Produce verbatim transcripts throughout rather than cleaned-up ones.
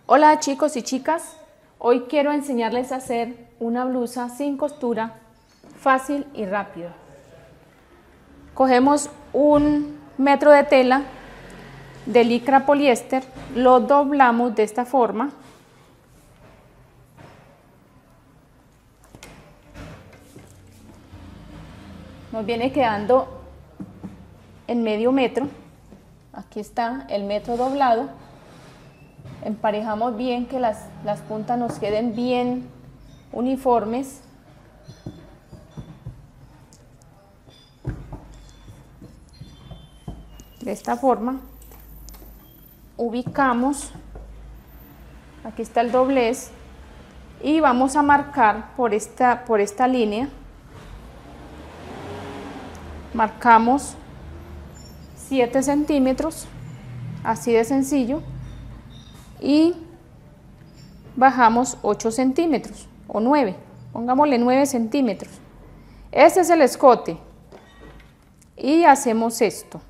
Hola chicos y chicas, hoy quiero enseñarles a hacer una blusa sin costura, fácil y rápido. Cogemos un metro de tela de licra poliéster, lo doblamos de esta forma. Nos viene quedando en medio metro, aquí está el metro doblado. Emparejamos bien que las, las puntas nos queden bien uniformes. De esta forma ubicamos, aquí está el doblez y vamos a marcar por esta, por esta línea. Marcamos siete centímetros, así de sencillo. Y bajamos ocho centímetros o nueve, pongámosle nueve centímetros. Este es el escote y hacemos esto.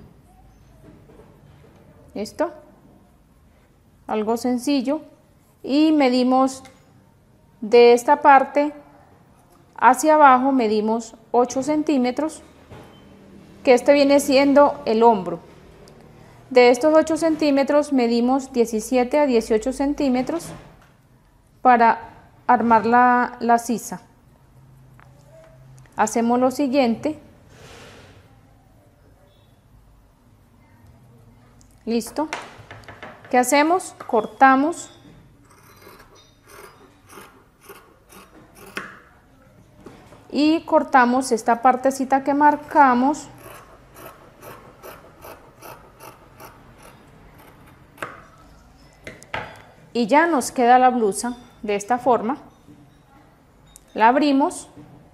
¿Listo? Algo sencillo. Y medimos de esta parte hacia abajo, medimos ocho centímetros, que este viene siendo el hombro. De estos ocho centímetros medimos diecisiete a dieciocho centímetros para armar la, la sisa. Hacemos lo siguiente. Listo. ¿Qué hacemos? Cortamos. Y cortamos esta partecita que marcamos. Y ya nos queda la blusa de esta forma. La abrimos.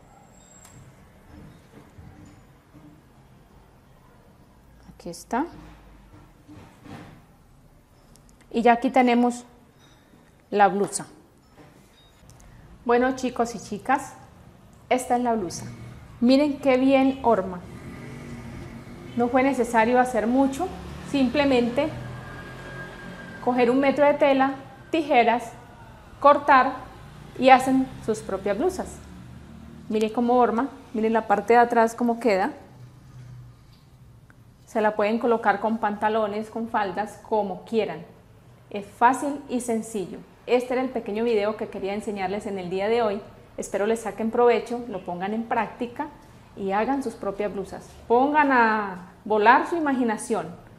Aquí está. Y ya aquí tenemos la blusa. Bueno, chicos y chicas, esta es la blusa. Miren qué bien horma. No fue necesario hacer mucho, simplemente coger un metro de tela, tijeras, cortar y hacen sus propias blusas. Miren cómo horma, miren la parte de atrás cómo queda. Se la pueden colocar con pantalones, con faldas, como quieran. Es fácil y sencillo. Este era el pequeño video que quería enseñarles en el día de hoy. Espero les saquen provecho, lo pongan en práctica y hagan sus propias blusas. Pongan a volar su imaginación.